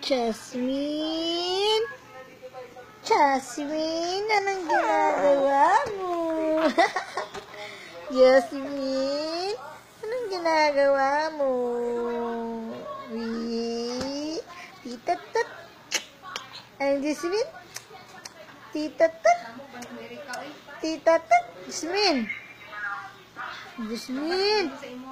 Jasmine? Jasmine, anong ginagawa mo? Jasmine, anong ginagawa mo? Tita Tut. Ang Jasmine? Tita Tut. Tita Tut. Jasmine. Jasmine.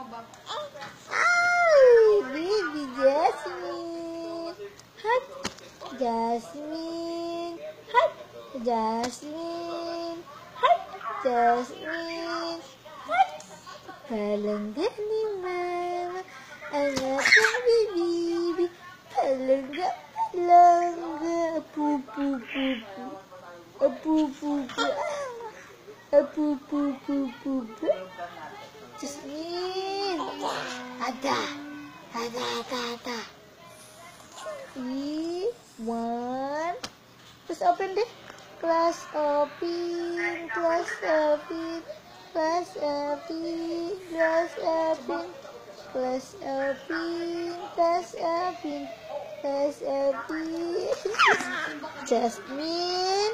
Ay, baby Jasmine. Hot. Jasmine. Hot. Jasmine. Hot. Jasmine. Hot. Palangga ni mama. Anak ng baby. Palangga, palangga. Apu-pu-pu-pu. Apu-pu-pu. Apu-pu-pu-pu-pu. Jasmine. Ada. One. Terus open deh. Class open. Class open. Class open. Class open. Class open. Class open. Class open. Jasmine.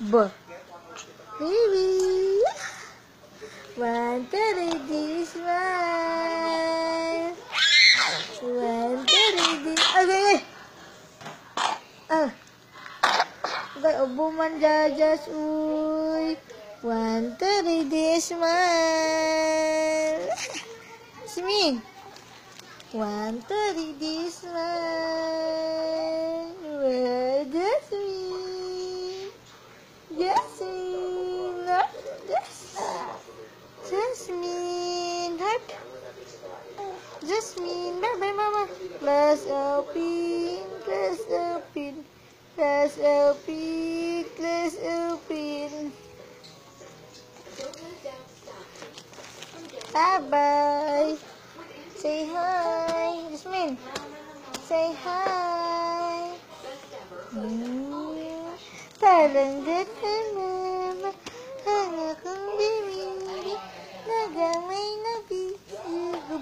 Baby. One, two, three, smile. One, two, three. Okay. Okay, ubo man jajas, uy. One, two, three, smile. Jasmine. One, two, three, smile. Well, Jasmine. Jasmine. Jasmine, heart. Jasmine, bye-bye, mama. Class open, class open, class open, class open. Bye-bye. Say hi, Jasmine. Say hi. Palangga ka mama, anak ng baby. Nagamay na bigyan.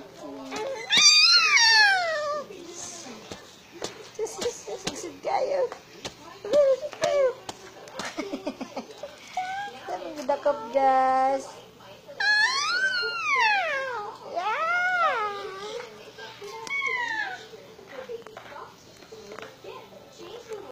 Susud kayo. Susud kayo. Saan ang gudakap, Jas?